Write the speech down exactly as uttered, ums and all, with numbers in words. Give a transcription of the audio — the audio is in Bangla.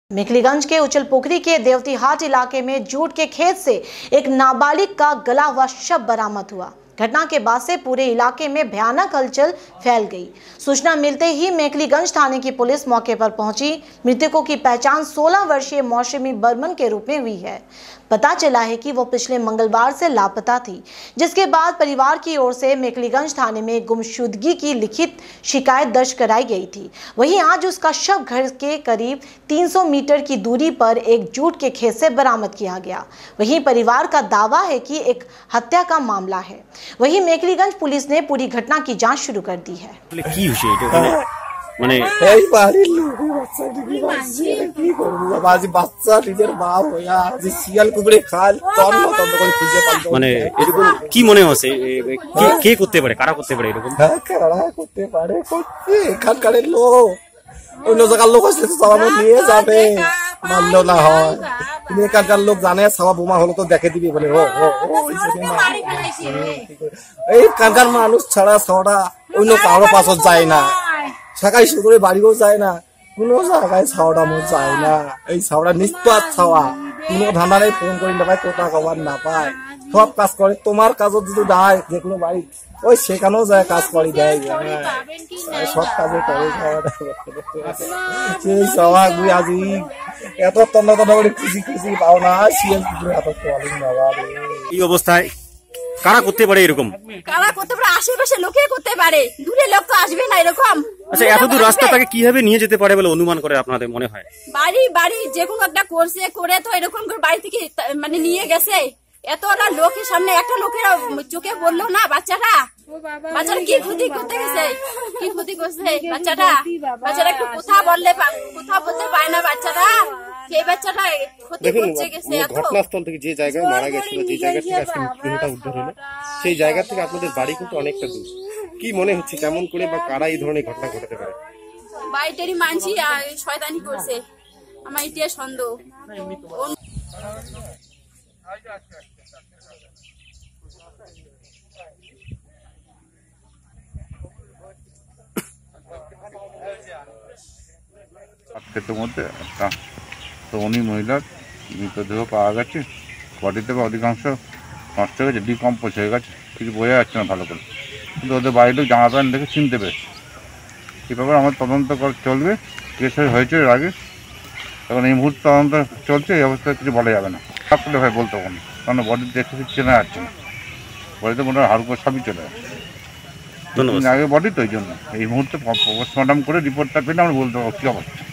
मेखलीगंज के उचल पोखरी के देवतीहाट इलाके में जूट के खेत से एक नाबालिग का गला हुआ शव बरामद हुआ। घटना के बाद से पूरे इलाके में भयानक हलचल फैल गई। सूचना मिलते ही मेखलीगंज थाने की पुलिस मौके पर पहुंची। मृतकों की पहचान सोलह वर्षीय मौसमी बर्मन के रूप में हुई है। पता चला है कि वो पिछले मंगलवार से लापता थी, जिसके बाद परिवार की ओर से मेखलीगंज थाने में गुमशुदगी की लिखित शिकायत दर्ज कराई गई थी। वहीं आज उसका शव घर के करीब तीन सौ मीटर की दूरी पर एक जूट के खेत से बरामद किया गया। वहीं परिवार का दावा है कि एक हत्या का मामला है। वहीं मेखलीगंज पुलिस ने पूरी घटना की जांच शुरू कर दी है। মানে এই বাড়ির লোকে বাচ্চা দিবি বাচ্চা কি করব বাবা আজি বাচ্চা নিজের বাপ হইয়া আজি শিয়াল কুবড়ে খাল তন্ন তন্ন করে খুঁজে পাইতো মানে এরকম কি মনে হচ্ছে কে কে করতে পারে কারা করতে পারে এরকম হ্যাঁ কারা করতে পারে করতে এখানকার লোক অন্য জায়গার লোক আসলে তো সবাই নিয়ে যাবে মানলো না হয় তুমি এখানকার লোক জানে সবাই বোমা হলো তো দেখে দিবি বলে ও ও এই কানকার মানুষ ছাড়া সবটা অন্য কারো পাশে যায় না। শাখায় শুধু বাড়িও যায় না, কোনো জায়গায় ছাওয়াটা মো যায় না। এই ছাওয়াটা নিষ্পাত ছাওয়া, কোনো ধান্দা নেই, ফোন করে না পায়, কোথা খবর না পায়, সব কাজ করে। তোমার কাজও যদি দেয় যে কোনো বাড়ি ওই সেখানেও যায় কাজ করে দেয়, সব কাজে করে সেই সবাই আজি এত তন্ন তন্ন করে খুশি খুশি পাও না শিয়াল কুকুরের হাতে চলেন বাবা। এই অবস্থায় কারা করতে পারে এরকম? কারা করতে পারে? আশেপাশে লোকে করতে পারে, দূরে লোক তো আসবে না এরকম। আচ্ছা, এত দূর রাস্তা তাকে কিভাবে নিয়ে যেতে পারে বলে অনুমান করে আপনাদের মনে হয়? বাড়ি বাড়ি যে কোনো একটা করছে, করে তো এরকম করে বাড়ি থেকে মানে নিয়ে গেছে। এতটা লোকের সামনে একটা লোকের চোখে বললো না বাচ্চাটা বাচ্চাটা কি ক্ষতি করতে গেছে, কি ক্ষতি করছে বাচ্চাটা। বাচ্চাটা একটু কথা বললে কথা বলতে পারে না বাচ্চাটা, সেই বাচ্চাটা ক্ষতি করতে গেছে। ঘটনাস্থল থেকে যে জায়গায় মারা গেছিল, যে জায়গা থেকে আজকে মৃতদেহটা উদ্ধার হলো, সেই জায়গা থেকে আপনাদের বাড়ি কিন্তু অনেকটা দূর। কি মনে হচ্ছে কেমন করে বা কারা এই ধরনের ঘটনা ঘটাতে পারে? বাড়িটারই মানছি শয়তানি করছে, আমার এটা সন্দেহ। ক্ষেতের মধ্যে একটা তরুণী মহিলার মৃতদেহ পাওয়া গেছে। বডি থেকে অধিকাংশ নষ্ট হয়ে গেছে, ডিকম্পোজ হয়ে গেছে, কিছু বোঝা যাচ্ছে না ভালো করে, কিন্তু ওদের বাড়ির লোক জামা প্যান্ট দেখে চিনতে পেরেছে। এই ব্যাপারে আমার তদন্ত করে চলবে, কেস হয়েছে এর আগে, এখন এই মুহূর্তে তদন্ত চলছে। এই অবস্থায় কিছু বলা যাবে না, থাকলে ভাই বলতে পারবো না, কারণ বডি দেখে চেনা যাচ্ছে না, বডিতে মোটামুটি হাড় করে সবই চলে যাচ্ছে। আগে বডি তো ওই জন্য এই মুহূর্তে পোস্টমর্টম করে রিপোর্টটা পেলে আমরা বলতে পারবো কী অবস্থা।